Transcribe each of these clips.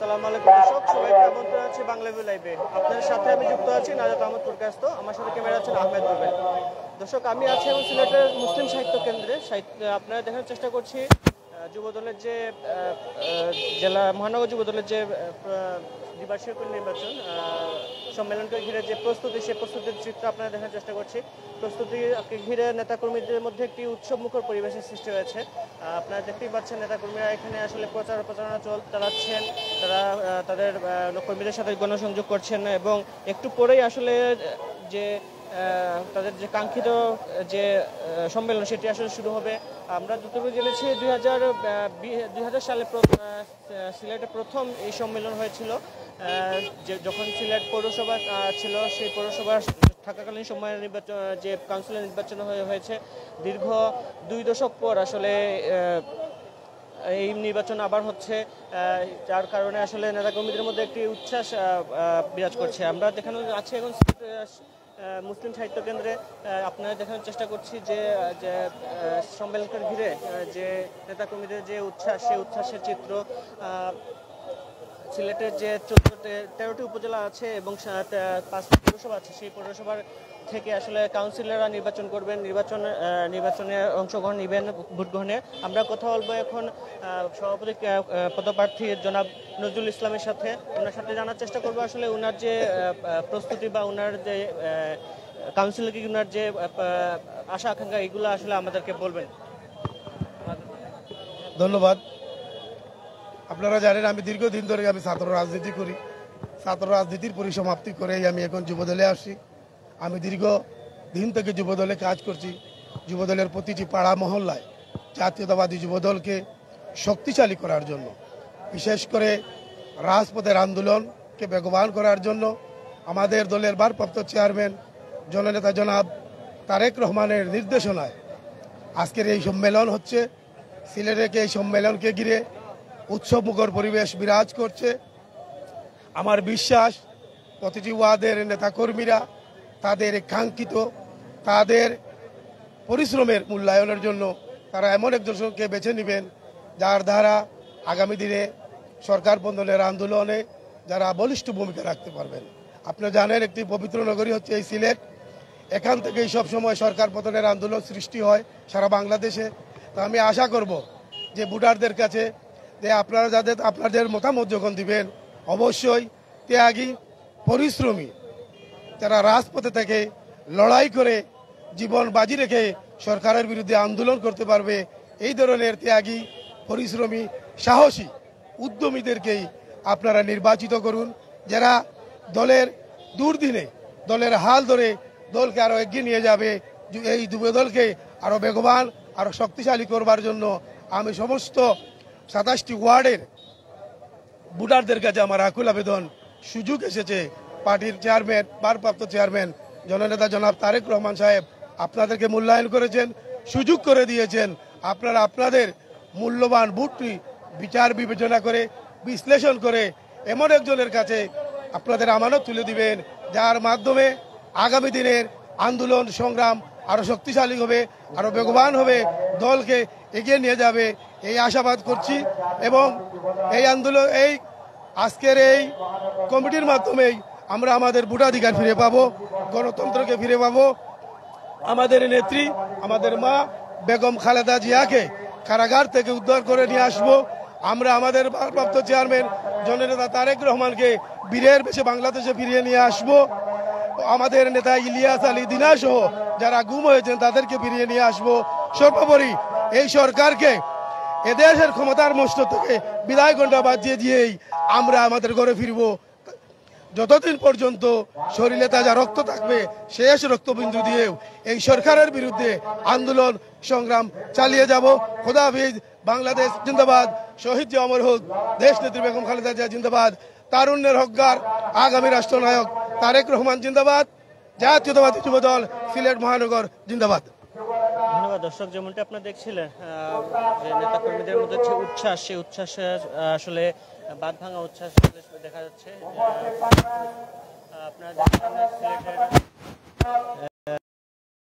আসসালামু আলাইকুম দর্শক, সবাইকে আমন্ত্রণ আছে বাংলা ভিউ লাইভে। আপনাদের সাথে আমি যুক্ত আছি নাজাত আহমদ প্রকাশত, আমার সাথে ক্যামেরা আছেন আহমেদ রুবেল। দর্শক, আমি আছি এবং সিলেটের মুসলিম সাহিত্য কেন্দ্রে আপনারা দেখার চেষ্টা করছি যুবদলের যে জেলা মহানগর যুবদলের যে দ্বিবার্ষিক নির্বাচন সম্মেলনকে ঘিরে যে প্রস্তুতি, সেই প্রস্তুতির চিত্র আপনারা দেখার চেষ্টা করছি। প্রস্তুতিকে ঘিরে নেতাকর্মীদের মধ্যে একটি উৎসবমুখর পরিবেশের সৃষ্টি হয়েছে। আপনারা দেখতেই পাচ্ছেন নেতাকর্মীরা এখানে আসলে প্রচারণা চালাচ্ছেন, তারা তাদের কর্মীদের সাথে গণসংযোগ করছেন এবং একটু পরেই আসলে যে তাদের যে কাঙ্ক্ষিত যে সম্মেলন সেটি আসলে শুরু হবে। আমরা যতটুকু জেনেছি 2000 সালে সিলেটে প্রথম এই সম্মেলন হয়েছিল, যখন সিলেট পৌরসভা ছিল। সেই পৌরসভা থাকাকালীন সময়ের নির্বাচন যে কাউন্সিলের নির্বাচন হয়েছে। দীর্ঘ 2 দশক পর আসলে এই নির্বাচন আবার হচ্ছে, যার কারণে আসলে নেতাকর্মীদের মধ্যে একটি উচ্ছ্বাস বিরাজ করছে। আমরা দেখানো আছি এখন মুসলিম সাহিত্য কেন্দ্রে। আপনারা দেখানোর চেষ্টা করছি যে সম্মেলনকে ঘিরে যে নেতাকর্মীদের যে উচ্ছ্বাস, সেই উচ্ছ্বাসের চিত্র। সিলেটের যে 13টি উপজেলা আছে এবং 5টি পৌরসভা আছে, সেই পৌরসভার থেকে আসলে কাউন্সিলররা নির্বাচন করবেন, নির্বাচনে অংশগ্রহণ নেবেন, ভোট গ্রহণে। আমরা কথা বলবো এখন সভাপতি পদপ্রার্থী জনাব নজরুল ইসলামের সাথে। ওনার সাথে জানার চেষ্টা করবো আসলে ওনার যে প্রস্তুতি বা ওনার যে কাউন্সিলরকে ওনার যে আশা আকাঙ্ক্ষা, এগুলো আসলে আমাদেরকে বলবেন। ধন্যবাদ। আপনারা জানেন আমি দীর্ঘদিন ধরে আমি ছাত্র রাজনীতি করি। ছাত্র রাজনীতির পরিসমাপ্তি করেই আমি এখন যুবদলে আসি। আমি দীর্ঘ দিন থেকে যুবদলে কাজ করছি। যুবদলের প্রতিটি পাড়া মহল্লায় জাতীয়তাবাদী যুবদলকে শক্তিশালী করার জন্য, বিশেষ করে রাজপথের আন্দোলনকে বেগবান করার জন্য আমাদের দলের ভারপ্রাপ্ত চেয়ারম্যান জননেতা জনাব তারেক রহমানের নির্দেশনায় আজকের এই সম্মেলন হচ্ছে। সিলেটে এই সম্মেলনকে ঘিরে উৎসবমুখর পরিবেশ বিরাজ করছে। আমার বিশ্বাস প্রতিটি ওয়ার্ডের নেতাকর্মীরা তাদের কাঙ্ক্ষিত, তাদের পরিশ্রমের মূল্যায়নের জন্য তারা এমন একজনকে বেছে নেবেন যার দ্বারা আগামী দিনে সরকার পতনের আন্দোলনে যারা বলিষ্ঠ ভূমিকা রাখতে পারবেন। আপনারা জানেন একটি পবিত্র নগরী হচ্ছে এই সিলেট। এখান থেকেই সবসময় সরকার পতনের আন্দোলন সৃষ্টি হয় সারা বাংলাদেশে। তো আমি আশা করব যে ভোটারদের কাছে যে আপনারা আপনাদের মতামত যখন দিবেন, অবশ্যই ত্যাগী, পরিশ্রমী, যারা রাজপথে থেকে লড়াই করে জীবন বাজি রেখে সরকারের বিরুদ্ধে আন্দোলন করতে পারবে, এই ধরনের ত্যাগী, পরিশ্রমী, সাহসী উদ্যমীদেরকেই আপনারা নির্বাচিত করুন, যারা দলের দুর্দিনে দলের হাল ধরে দলকে আরো এগিয়ে নিয়ে যাবে। এই যুবদলকে আরো বেগবান, আরো শক্তিশালী করবার জন্য আমি সমস্ত 27টি ওয়ার্ডের ভোটারদের কাছে আমার আকুল আবেদন। সুযোগ এসেছে, পার্টির চেয়ারম্যান, ভারপ্রাপ্ত চেয়ারম্যান জননেতা জনাব তারেক রহমান সাহেব আপনাদেরকে মূল্যায়ন করেছেন, সুযোগ করে দিয়েছেন। আপনারা আপনাদের মূল্যবান ভোটটি বিচার বিবেচনা করে, বিশ্লেষণ করে এমন একজনের কাছে আপনাদের আমানত তুলে দিবেন, যার মাধ্যমে আগামী দিনের আন্দোলন সংগ্রাম আরো শক্তিশালী হবে, আরো বেগবান হবে, দলকে এগিয়ে নিয়ে যাবে, এই আশাবাদ করছি। এবং এই আন্দোলন, এই আজকের এই কমিটির মাধ্যমেই আমরা আমাদের ভোটাধিকার ফিরে পাবো, গণতন্ত্রকে ফিরে পাবো। আমাদের নেত্রী, আমাদের মা বেগম খালেদা জিয়াকে কারাগার থেকে উদ্ধার করে নিয়ে আসবো। আমরা আমাদের ভারপ্রাপ্ত চেয়ারম্যান জননেতা তারেক রহমানকে বীরের বেশে বাংলাদেশে ফিরিয়ে নিয়ে আসবো। আমাদের নেতা ইলিয়াস আলী দিনা সহ যারা গুম হয়েছেন তাদেরকে ফিরিয়ে নিয়ে আসবো। সর্বোপরি এই সরকারকে এদেশের ক্ষমতার মস্ত থেকে বিদায় ঘণ্টা বাজিয়ে দিয়েই আমরা আমাদের ঘরে ফিরবো। যতদিন পর্যন্ত শরীরে তাজা রক্ত থাকবে, শেষ রক্তবিন্দু দিয়েও এই সরকারের বিরুদ্ধে আন্দোলন সংগ্রাম চালিয়ে যাব। খোদা হাফিজ। বাংলাদেশ জিন্দাবাদ। শহীদ জিয়া অমর হোক। দেশ নেত্রী বেগম খালেদা জিয়া জিন্দাবাদ। তারুণ্যের হকদার আগামী রাষ্ট্রনায়ক তারেক রহমান জিন্দাবাদ। জাতীয়তাবাদী যুবদল সিলেট মহানগর জিন্দাবাদ। ধন্যবাদ। দর্শক, যেমনটি আপনারা দেখছিলেন যে নেতাকর্মীদের মধ্যে যে উচ্ছ্বাস, সেই উচ্ছ্বাসের আসলে বাঁধ ভাঙা উচ্ছ্বাস দেখা যাচ্ছে। আপনারা দেখছেন সিলেটের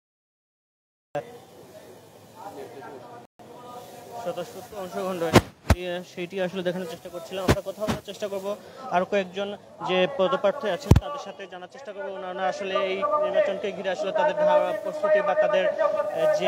স্বতঃস্ফূর্ত অংশগ্রহণ সেইটি আসলে দেখানোর চেষ্টা করছিলাম। আমরা কথা বলার চেষ্টা করব আরও কয়েকজন যে পদপ্রার্থী আছেন তাদের সাথে জানার চেষ্টা করবো ওনারা আসলে এই নির্বাচনকে ঘিরে আসলে তাদের প্রস্তুতি বা তাদের যে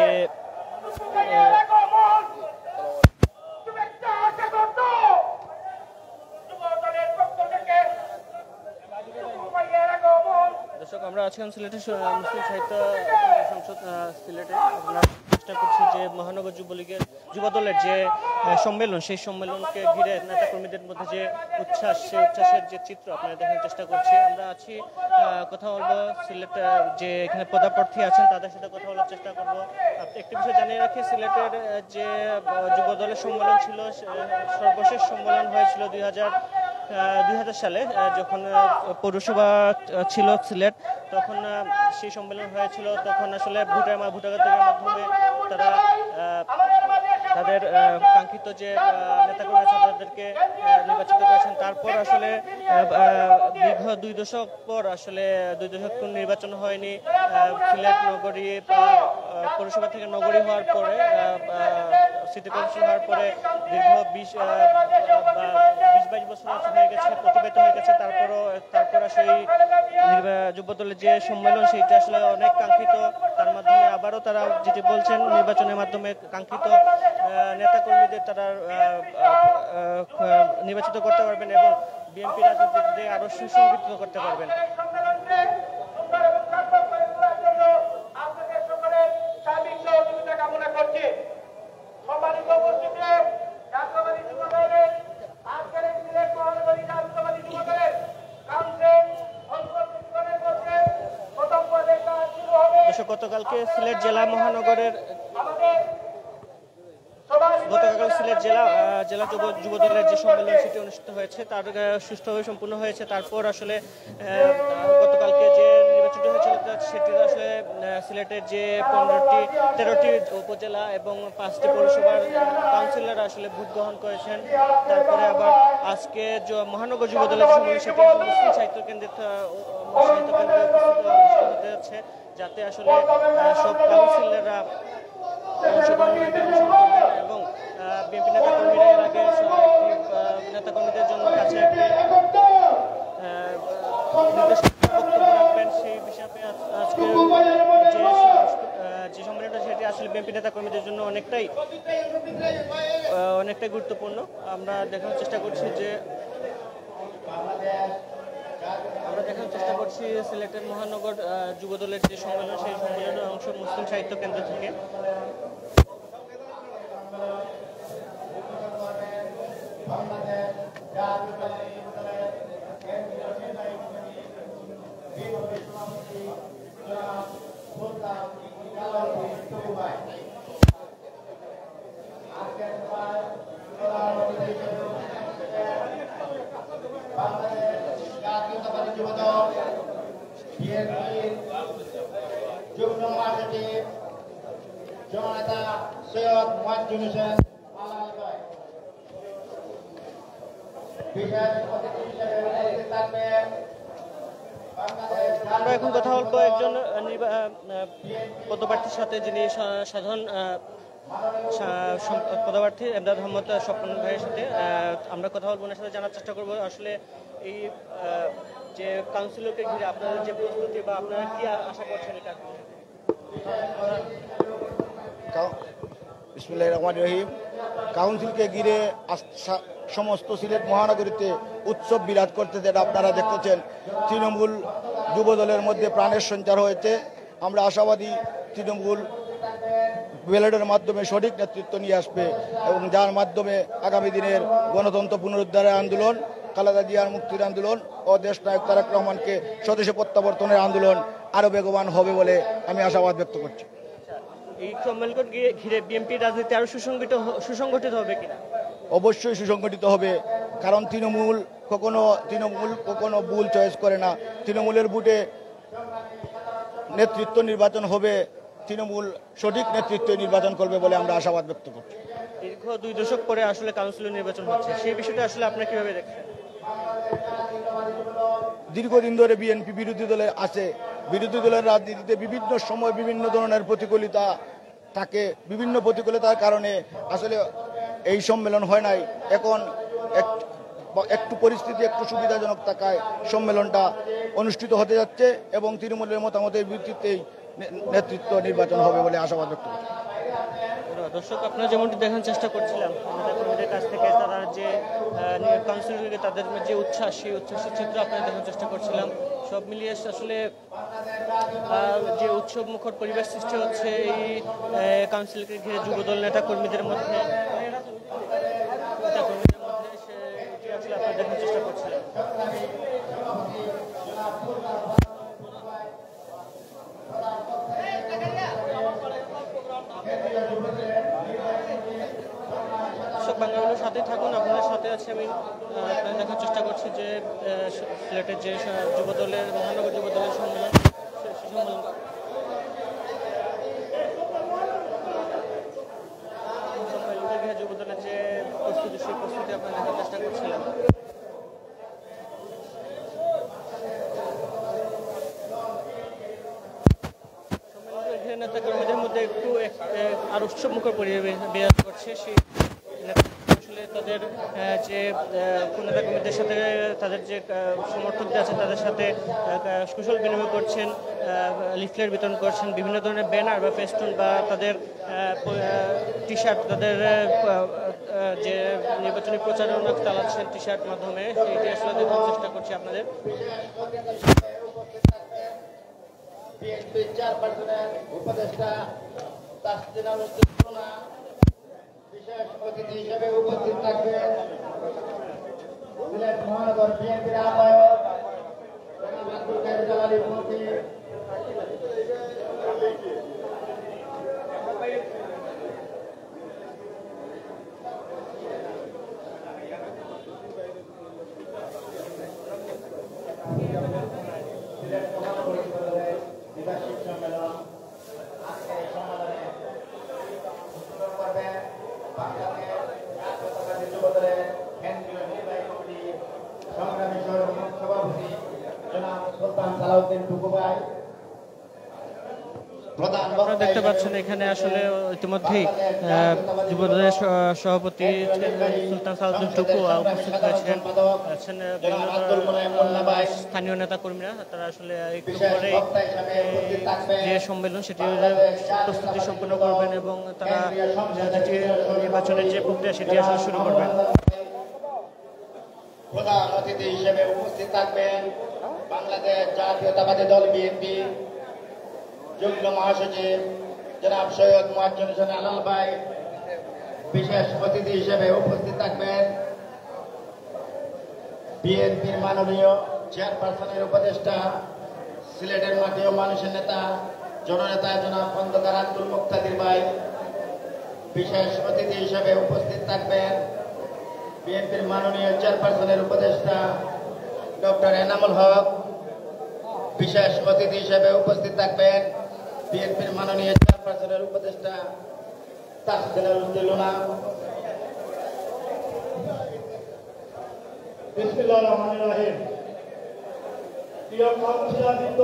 দর্শক, আমরা আজকে সিলেটের মুসলিম সাহিত্য সংসদ সিলেটে আমরা চেষ্টা করছি যে মহানগর যুবলীগের যুবদলের যে সম্মেলন, সেই সম্মেলনকে ঘিরে নেতাকর্মীদের মধ্যে যে উচ্ছ্বাস, সেই উচ্ছ্বাসের যে চিত্র আপনারা দেখার চেষ্টা করছি। আমরা আছি, কথা বলবো সিলেট যে এখানে পদপ্রার্থী আছেন তাদের সাথে কথা বলার চেষ্টা করবো। একটি বিষয় জানিয়ে রাখি, সিলেটের যে যুবদলের সম্মেলন ছিল, সর্বশেষ সম্মেলন হয়েছিল 2000 সালে যখন পৌরসভা ছিল সিলেট, তখন সেই সম্মেলন হয়েছিল। তখন আসলে ভোটারদের মাধ্যমে তারা তাদের কাঙ্ক্ষিত যে নেতাকর্মী আছে তাদেরকে নির্বাচিত করেছেন। তারপর আসলে দীর্ঘ 2 দশক পর আসলে 2 দশক নির্বাচন হয়নি। সিলেট নগরী পৌরসভা থেকে নগরী হওয়ার পরে, সিটি কর্পোরেশন হওয়ার পরে দীর্ঘ 20-22 বছর হয়ে গেছে, প্রতিবাহিত হয়ে গেছে। তারপর আসলে যুবদলের যে সম্মেলন সেইটা আসলে অনেক কাঙ্ক্ষিত। তার মাধ্যমে আবারও তারা যেটি বলছেন, নির্বাচনের মাধ্যমে কাঙ্ক্ষিত নেতাকর্মীদের তারা নির্বাচিত করতে পারবেন এবং বিএনপি রাজনীতিতে আরো সুসংগঠিত করতে পারবেন। গতকালকে সিলেট জেলা যুবদলের যে সম্মেলন সেটি অনুষ্ঠিত হয়েছে, তার সুষ্ঠুভাবে সম্পূর্ণ হয়েছে। তারপর আসলে গতকালকে যে নির্বাচনটি হয়েছিল সেটি আসলে সিলেটের যে 13টি উপজেলা এবং 5টি পৌরসভার কাউন্সিলর আসলে ভোট গ্রহণ করেছেন। তারপরে আবার আজকে মহানগর যুবদলের সম্মেলন সেটি মুসলিম সাহিত্য কেন্দ্রে অনুষ্ঠিত হতে যাচ্ছে, যাতে আসলে সব কাউন্সিলররা অংশগ্রহণ এবং বিএনপি নেতাকর্মীরা এর আগে নেতাকর্মীদের জন্য কাছে একটি বক্তব্য রাখবেন। সেই বিষয়ে আজকে যে সম্মেলনটা সেটি আসলে বিএনপি নেতাকর্মীদের জন্য অনেকটাই গুরুত্বপূর্ণ। আমরা দেখানোর চেষ্টা করছি সিলেটের মহানগর যুবদলের যে সম্মেলন, সেই সম্মেলনের অংশ মুসলিম সাহিত্য কেন্দ্র থেকে। যুগ্ম মহাসচিব জননেতা সৈয়দ মুয়াজ্জম হোসেন আমরা এখন কথা বলবো একজন পদপ্রার্থীর সাথে, যিনি সাধারণ পদপ্রার্থী এমদাদ আহমদ স্বপন ভাইয়ের সাথে। আমরা কথা বলবো, ওনার সাথে জানার চেষ্টা করবো আসলে এই যে কাউন্সিলরকে ঘিরে আপনাদের যে প্রস্তুতি বা আপনারা কি আশা করছেন এটা। বিসমিল্লাহির রহমানির রহিম। কাউন্সিলকে ঘিরে সমস্ত সিলেট মহানগরীতে উৎসব বিরাজ করতে, যেটা আপনারা দেখতেছেন। তৃণমূল যুবদলের মধ্যে প্রাণের সঞ্চার হয়েছে। আমরা আশাবাদী তৃণমূল ব্যালটের মাধ্যমে সঠিক নেতৃত্ব নিয়ে আসবে এবং যার মাধ্যমে আগামী দিনের গণতন্ত্র পুনরুদ্ধারের আন্দোলন, খালেদা জিয়ার মুক্তির আন্দোলন ও দেশ নায়ক তারেক রহমানকে স্বদেশে প্রত্যাবর্তনের আন্দোলন আরো বেগবান হবে বলে আমি আশাবাদ ব্যক্ত করছি। এই সম্মেলনকে ঘিরে বিএনপি রাজনীতি আরো সুসংগঠিত হবে কিনা? অবশ্যই সুসংগঠিত হবে, কারণ তৃণমূল কখনো ভুল চয়েস করে না। তৃণমূলের বুটে নেতৃত্ব নির্বাচন হবে, তৃণমূল সঠিক নেতৃত্ব নির্বাচন করবে বলে আমরা আশাবাদ ব্যক্ত করছি। দীর্ঘ 2 দশক পরে আসলে কাউন্সিলর নির্বাচন হচ্ছে, সেই বিষয়টা আসলে আপনারা কিভাবে দেখছেন? দীর্ঘদিন ধরে বিএনপি বিরোধী দলে আছে। বিরোধী দলের রাজনীতিতে বিভিন্ন সময় বিভিন্ন ধরনের প্রতিকূলতা থাকে। বিভিন্ন প্রতিকূলতার কারণে আসলে এই সম্মেলন হয় নাই। এখন একটু পরিস্থিতি একটু সুবিধাজনক থাকায় সম্মেলনটা অনুষ্ঠিত হতে যাচ্ছে এবং তৃণমূলের মতামতের ভিত্তিতেই নেতৃত্ব নির্বাচন হবে বলে আশাবাদ ব্যক্ত করছি। দর্শক, আপনারা যেমনটি দেখার চেষ্টা করছিলাম নেতাকর্মীদের কাছ থেকে তারা যে কাউন্সিলরকে তাদের যে উচ্ছ্বাস, সেই উচ্ছ্বাসের চিত্র আপনারা দেখার চেষ্টা করছিলাম। সব মিলিয়ে আসলে যে উৎসব মুখর পরিবেশ সৃষ্টি হচ্ছে এই কাউন্সিলকে ঘিরে যুবদল নেতাকর্মীদের মধ্যে সেটি আসলে আপনারা দেখার চেষ্টা করছিলাম। বাংলাগুলোর সাথে থাকুন, আপনাদের সাথে আছে আমি। আপনারা দেখার চেষ্টা করছি যে সিলেটের যে যুবদলের মহানগর যুবদলের সম্মেলন, সেই সম্মেলন যুবদলের যে প্রস্তুতি, সেই প্রস্তুতি আপনারা দেখার চেষ্টা করছিলাম। সম্মেলনের নেতাকর্মীদের মধ্যে একটু আর উৎসবমুখর পরিবেশ বিরাজ করছে। সেই আসলে তাদের যে নেতাকর্মীদের সাথে তাদের যে সমর্থকদের আছে তাদের সাথে কুশল বিনিময় করছেন, লিফলেট বিতরণ করছেন, বিভিন্ন ধরনের ব্যানার বা ফেস্টুন বা তাদের টি শার্ট, তাদের যে নির্বাচনী প্রচারণা চালাচ্ছেন টি শার্ট মাধ্যমে, সেইটি আসলে দেখার চেষ্টা করছি আপনাদের। উপদেষ্টা বিশেষ অতিথি হিসেবে উপস্থিত থাকবেন সিলেট মহানগর বিএনপির আহ্বায়ক আব্দুল কাদের জালালী মুফতি, আপনারা দেখতে পাচ্ছেন এখানে আসলে ইতিমধ্যেই যুবদলের সভাপতি সুলতান সালাউদ্দিন টুকু উপস্থিত হয়েছেন। স্থানীয় নেতা কর্মীরা তারা আসলে একটু পরে যে সম্মেলন সেটি প্রস্তুতি সম্পন্ন করবেন এবং তারা নির্বাচনের যে প্রক্রিয়া সেটি আসলে শুরু করবেন। প্রধান অতিথি হিসেবে উপস্থিত থাকবেন বাংলাদেশ জাতীয়তাবাদী দল বিএনপি যুগ্ম মহাসচিব জনাব সৈয়দ মুয়াজ্জম হোসেন আলাল ভাই। বিশেষ অতিথি হিসেবে উপস্থিত থাকবেন বিএনপির মাননীয় চেয়ারপারসনের উপদেষ্টা, সিলেটের মাটি ও মানুষের নেতা, জননেতা জনাব খন্দকার আব্দুল মুক্তাদির ভাই। বিশেষ অতিথি হিসেবে উপস্থিত থাকবেন বিএনপির মাননীয় চেয়ারপারসনের উপদেষ্টা ডক্টর এনামুল হক। বিশেষ অতিথি হিসেবে উপস্থিত থাকবেন বিএনপির মাননীয় চেয়ারপারসনের উপদেষ্টা তাসদিনুল লুনা। বিসমিল্লাহির রহমানির রহিম। প্রিয় কাউন্সিলরবৃন্দ,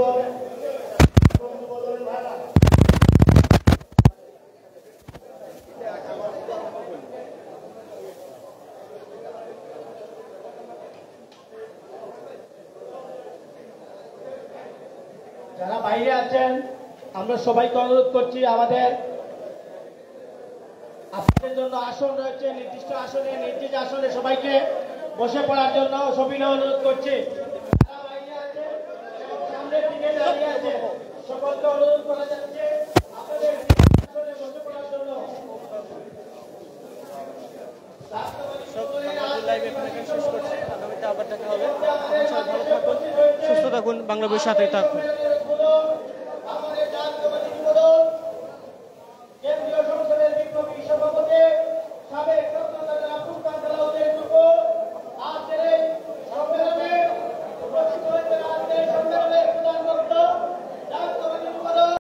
যারা বাইরে আছেন, আমরা সবাইকে অনুরোধ করছি আমাদের আপনাদের জন্য আসন রয়েছে, নির্দিষ্ট আসনে নির্দিষ্ট আসনে সবাইকে বসে পড়ার জন্য সবিনয় অনুরোধ করছি। যারা বাইরে আছেন এবং সামনের দিকে দাঁড়িয়ে আছেন, সকলকে অনুরোধ করা যাচ্ছে আপনাদের আসনে বসে পড়ার জন্য। লাইভ এখানে শেষ করছি, আগামীতে আবার দেখা হবে। ভালো থাকুন, সুস্থ থাকুন, বাংলা বইয়ের সাথেই থাকুন।